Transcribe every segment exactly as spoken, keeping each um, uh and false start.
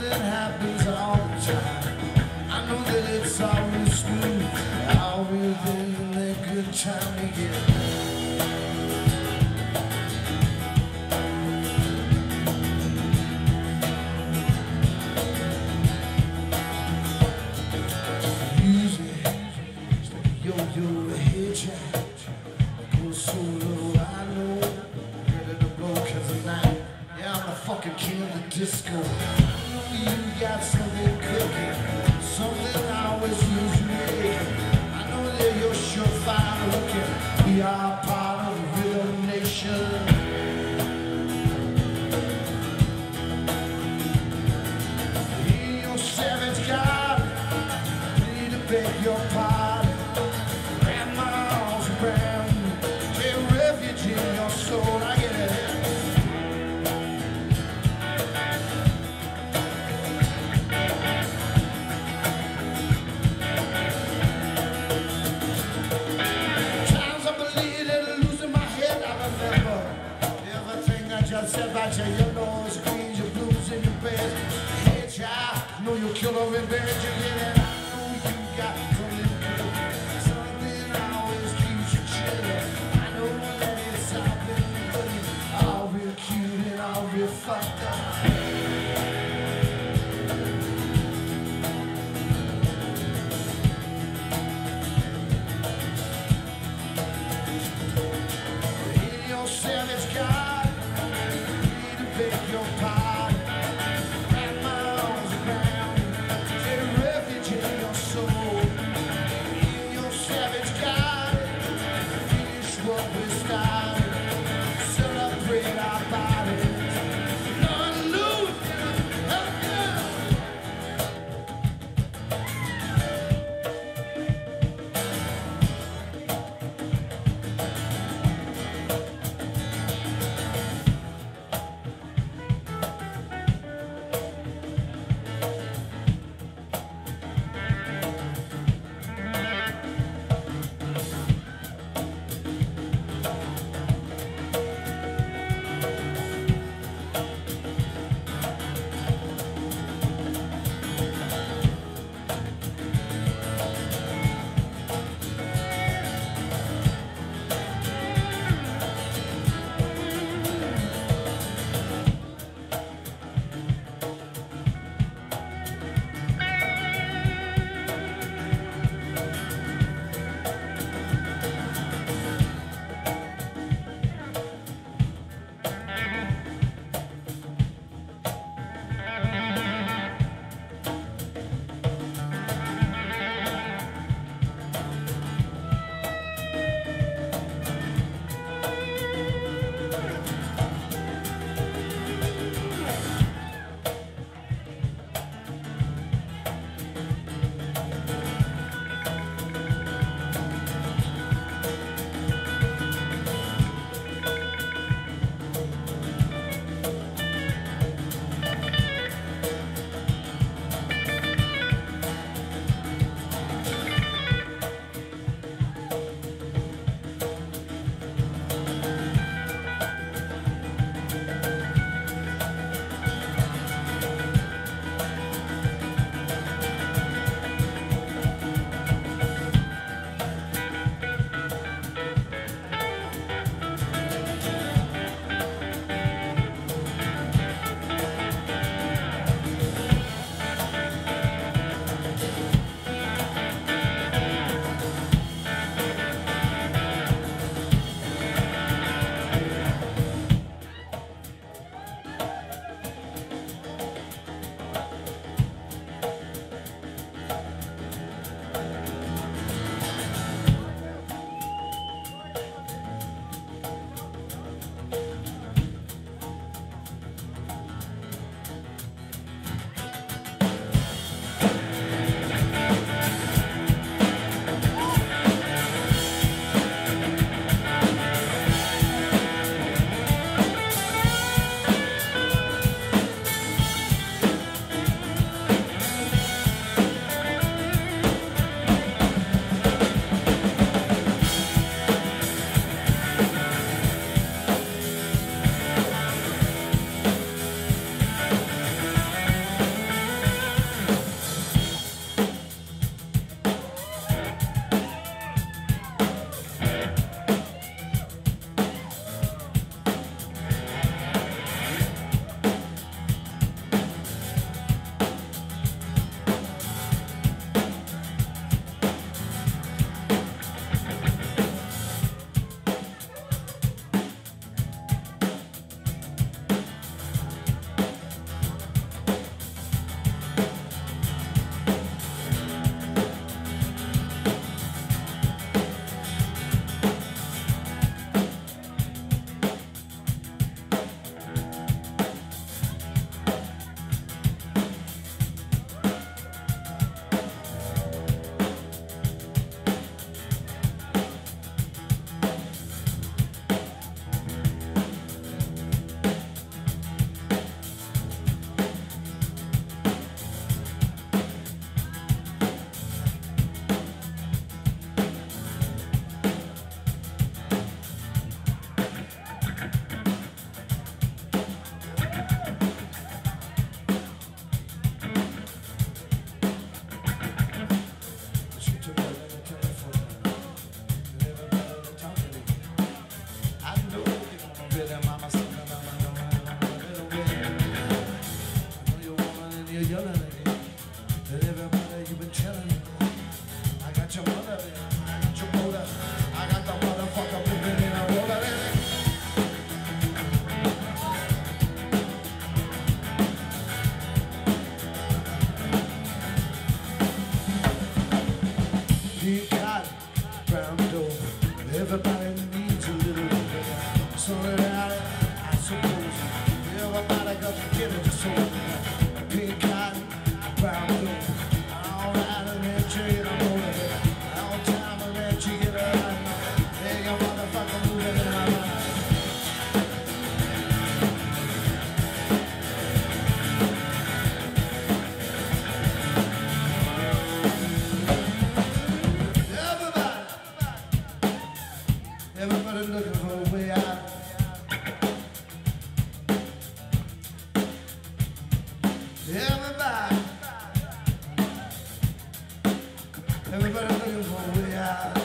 something happens all the time. I know that it's always smooth, always in a good time to get. Yo-yo hitchhike, go solo, I know, ready to blow cause of night. Yeah, I'm the fucking king of the disco. I know you got something cooking, something I always use you making. I know that you're surefire looking, we are part of the Rhythm Nation. In your savage garden, I need to beg your pardon. About your yellows, greens, your blues, and your beds. Hey, child, know you'll kill her in bed. You get it? I know you got something good, something always keeps you chillin'. I know that it's all been good, all real cute and all real fucked up. In your savage God, beg your pardon, wrap my arms around you, take refuge in your soul. you're yelling at me. And everybody you've been telling me. I got your mother, I got your motor, I got the motherfucker moving in a roller. Pink cotton, brown dough. Everybody needs a little bit of something out of, I suppose. Everybody got to get it just so. Pink cotton, brown dough. All right, and then tree and I'm over there. All time and then you get it right. Hey, your motherfucker moving in my mind. Everybody looking for a way out. Everybody, everybody looking for a way out.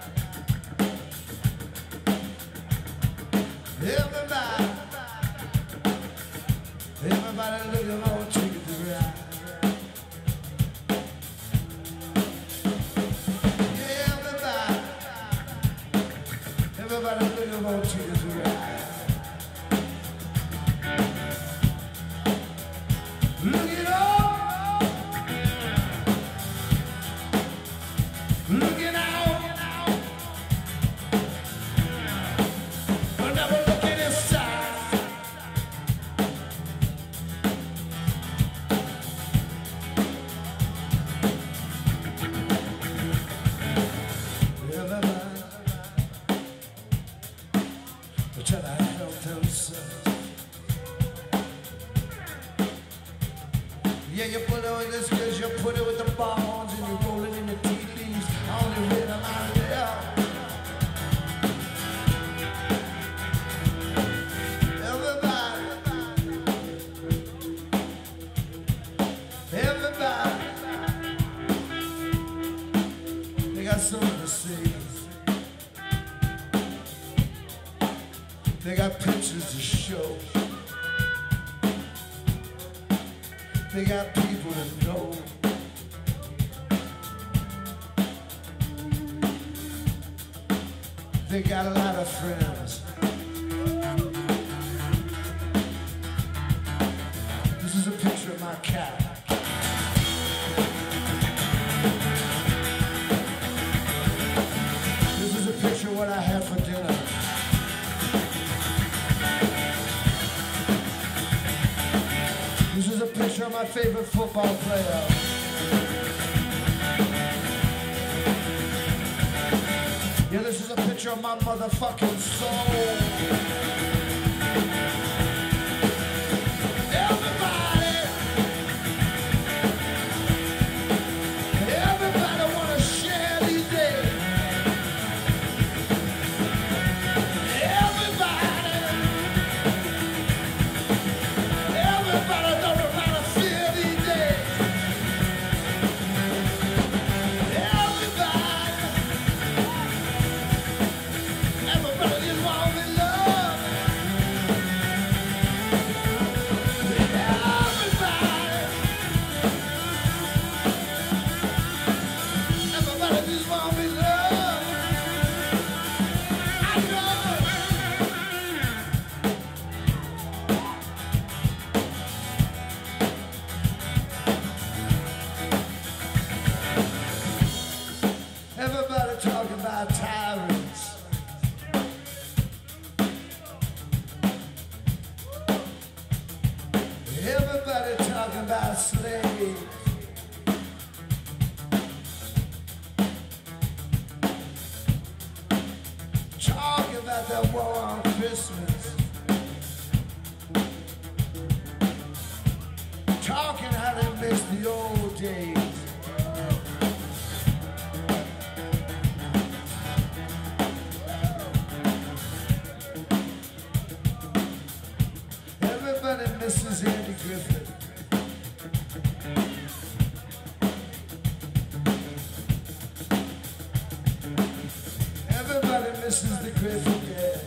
Everybody, everybody looking for a ticket to ride. Everybody looking for a ticket to ride. Look it up, looking out, but never looking inside. Everybody try to help themselves. Yeah, you put it with this cause you put it with the bonds and you roll it in the tea leaves. I only read them out there. Everybody, everybody, they got something to say. They got pictures to show. They got people to know. They got a lot of friends. This is a picture of my cat. This is a picture of what I had for dinner. This is a picture of my favorite football player. Yeah, this is a picture of my motherfucking soul. Everybody, everybody wanna share these days. Everybody, everybody don't know how to feel these days. Everybody, everybody just want me love. Everybody, everybody just want me love. I know. Everybody talking about tyrants. Everybody talking about slaves. Talking about that war on Christmas. Talking how they miss the old days. Everybody misses Andy Griffith. Everybody misses the Griffith, yeah.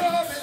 coming.